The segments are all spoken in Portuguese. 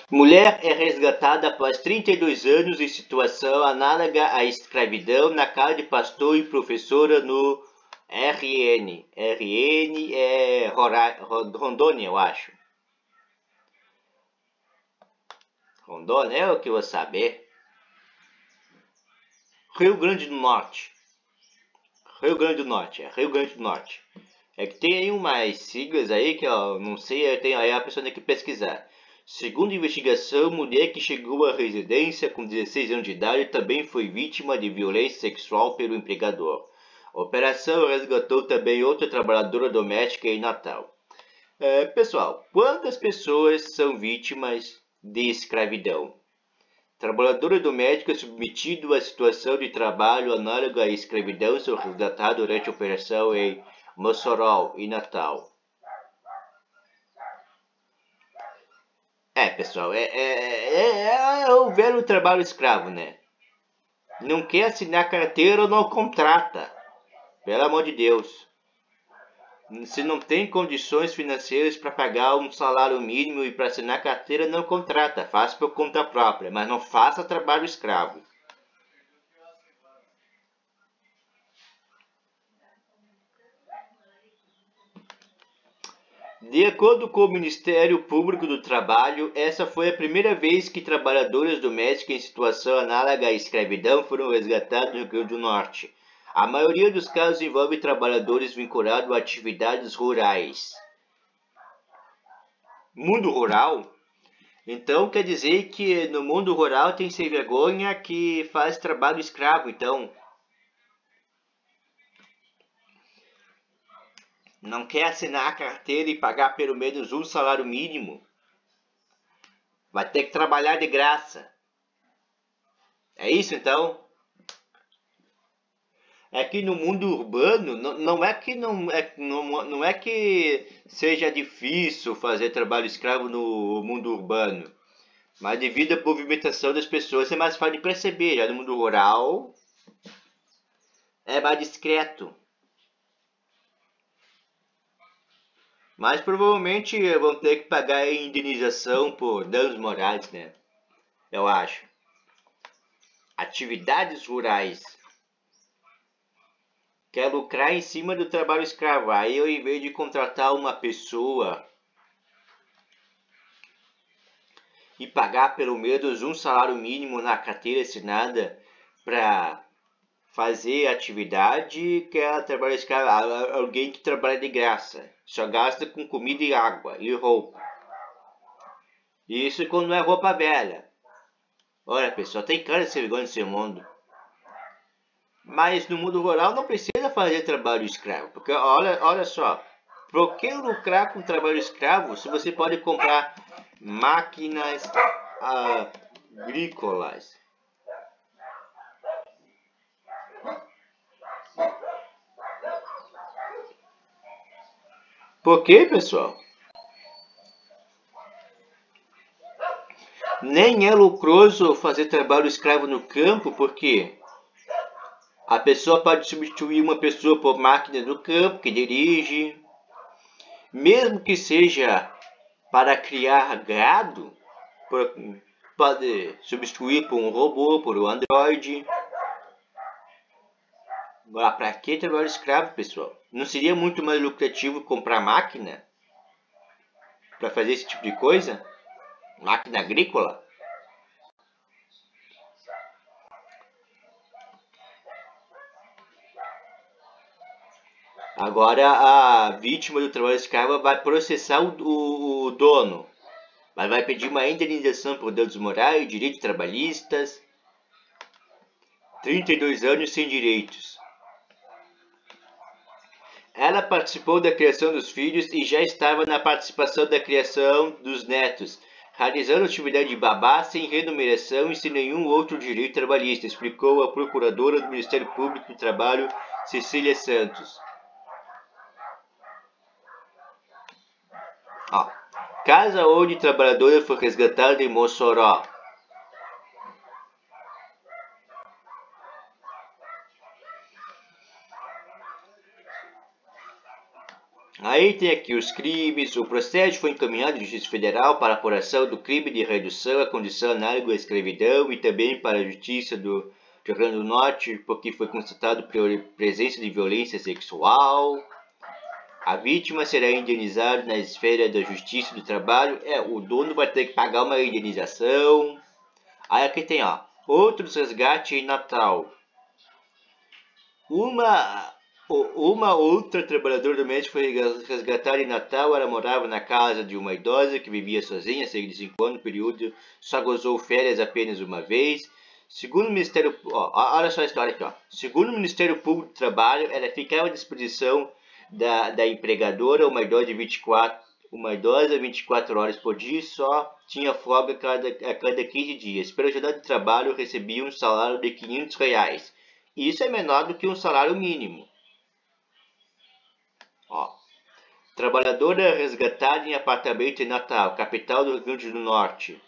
Mulher é resgatada após 32 anos em situação análoga à escravidão na casa de pastor e professora no RN. RN é Rondônia, eu acho. Rondônia é o que eu vou saber. Rio Grande do Norte. Rio Grande do Norte, é Rio Grande do Norte. É que tem aí umas siglas aí que eu não sei, aí a pessoa tem que pesquisar. Segundo a investigação, mulher que chegou à residência com 16 anos de idade também foi vítima de violência sexual pelo empregador. A operação resgatou também outra trabalhadora doméstica em Natal. Pessoal, quantas pessoas são vítimas de escravidão? Trabalhadora doméstica submetida a situação de trabalho análoga à escravidão são resgatados durante a operação em Mossoró e Natal. Pessoal, é o velho trabalho escravo, né? Não quer assinar carteira ou não contrata. Pelo amor de Deus. Se não tem condições financeiras para pagar um salário mínimo e para assinar carteira, não contrata. Faça por conta própria, mas não faça trabalho escravo. De acordo com o Ministério Público do Trabalho, essa foi a primeira vez que trabalhadoras domésticas em situação análoga à escravidão foram resgatadas no Rio Grande do Norte. A maioria dos casos envolve trabalhadores vinculados a atividades rurais. Mundo rural? Então quer dizer que no mundo rural tem sem vergonha que faz trabalho escravo, então. Não quer assinar a carteira e pagar pelo menos um salário mínimo. Vai ter que trabalhar de graça. É isso então? É que no mundo urbano não é que não é que seja difícil fazer trabalho escravo no mundo urbano, mas devido à movimentação das pessoas é mais fácil de perceber. Já no mundo rural é mais discreto. Mas provavelmente vão ter que pagar a indenização por danos morais, né? Eu acho. Atividades rurais. Quer lucrar em cima do trabalho escravo. Aí eu, em vez de contratar uma pessoa e pagar pelo menos um salário mínimo na carteira assinada para fazer atividade, quer trabalhar escravo, alguém que trabalha de graça, só gasta com comida e água e roupa. Isso quando não é roupa velha. Olha, pessoal, tem cara de ser vergonha nesse mundo. Mas no mundo rural não precisa fazer trabalho escravo, porque olha só, por que lucrar com trabalho escravo se você pode comprar máquinas agrícolas? Por quê, pessoal? Nem é lucroso fazer trabalho escravo no campo, porque a pessoa pode substituir uma pessoa por máquina do campo que dirige, mesmo que seja para criar gado, pode substituir por um robô, por um androide. Agora, para que trabalho escravo, pessoal? Não seria muito mais lucrativo comprar máquina para fazer esse tipo de coisa? Máquina agrícola? Agora a vítima do trabalho escravo vai processar o dono, mas vai pedir uma indenização por danos morais, direitos trabalhistas, 32 anos sem direitos. Ela participou da criação dos filhos e já estava na participação da criação dos netos, realizando atividade de babá sem remuneração e sem nenhum outro direito trabalhista, explicou a procuradora do Ministério Público do Trabalho, Cecília Santos. Casa onde trabalhadora foi resgatada em Mossoró. Aí tem aqui os crimes. O processo foi encaminhado à Justiça Federal para a apuração do crime de redução à condição análoga à escravidão e também para a Justiça do Rio Grande do Norte, porque foi constatado presença de violência sexual. A vítima será indenizada na esfera da Justiça do Trabalho. O dono vai ter que pagar uma indenização. Aí aqui tem, ó, outros resgates em Natal. Uma outra trabalhadora doméstica foi resgatada em Natal. Ela morava na casa de uma idosa que vivia sozinha, cerca de 5 anos, no período, só gozou férias apenas uma vez. Segundo o Ministério... olha só a história aqui. Ó. Segundo o Ministério Público do Trabalho, ela ficava à disposição da empregadora, uma idosa 24 horas por dia, só tinha folga a cada 15 dias. Pela jornada de trabalho, recebia um salário de R$500. Isso é menor do que um salário mínimo. Ó. Trabalhadora resgatada em apartamento em Natal, capital do Rio Grande do Norte.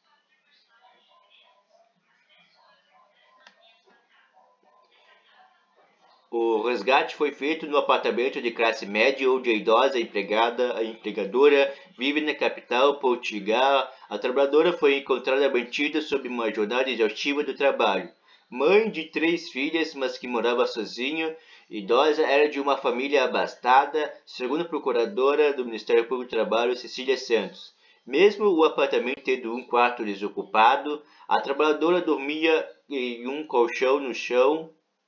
O resgate foi feito no apartamento de classe média onde a idosa empregadora vive na capital Portugal. A trabalhadora foi encontrada mantida sob uma jornada exaustiva do trabalho. Mãe de 3 filhas, mas que morava sozinha, idosa, era de uma família abastada, segundo a procuradora do Ministério Público do Trabalho, Cecília Santos. Mesmo o apartamento tendo um quarto desocupado, a trabalhadora dormia em um colchão no chão.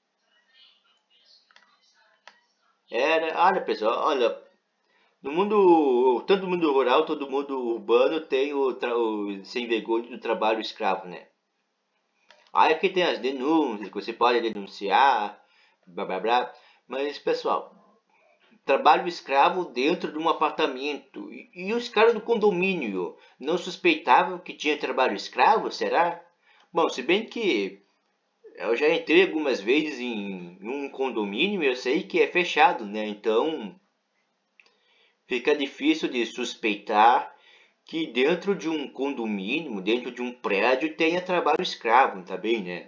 Olha pessoal, olha, tanto no mundo rural, todo mundo urbano tem o sem vergonha do trabalho escravo, né? Aí aqui tem as denúncias, que você pode denunciar, blá blá blá. Mas pessoal, trabalho escravo dentro de um apartamento. E os caras do condomínio não suspeitavam que tinha trabalho escravo, será? Bom, se bem que eu já entrei algumas vezes em um condomínio e eu sei que é fechado, né? Então fica difícil de suspeitar que dentro de um condomínio, dentro de um prédio, tenha trabalho escravo, tá bem, né?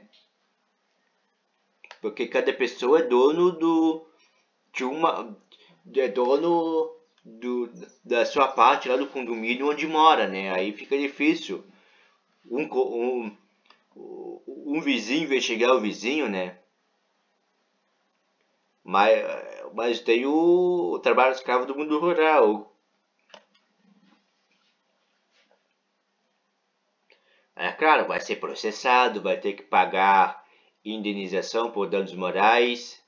Porque cada pessoa é dono da sua parte lá do condomínio onde mora, né? Aí fica difícil um vizinho investigar o vizinho, né? Mas tem o trabalho escravo do mundo rural. É claro, vai ser processado, vai ter que pagar indenização por danos morais.